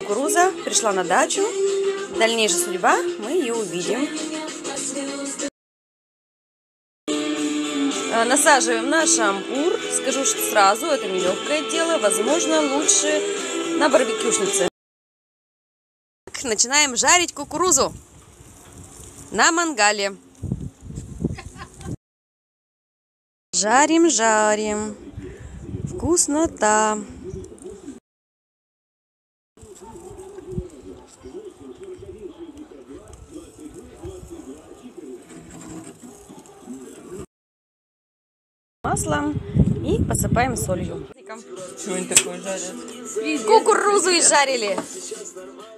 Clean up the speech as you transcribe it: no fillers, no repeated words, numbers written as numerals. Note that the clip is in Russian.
Кукуруза пришла на дачу. Дальнейшая судьба мы ее увидим. Насаживаем на шампур. Скажу сразу, это нелегкое дело. Возможно, лучше на барбекюшнице. Начинаем жарить кукурузу на мангале. Жарим, жарим. Вкуснота. Маслом и посыпаем солью. Что они такое жарят? Кукурузу изжарили.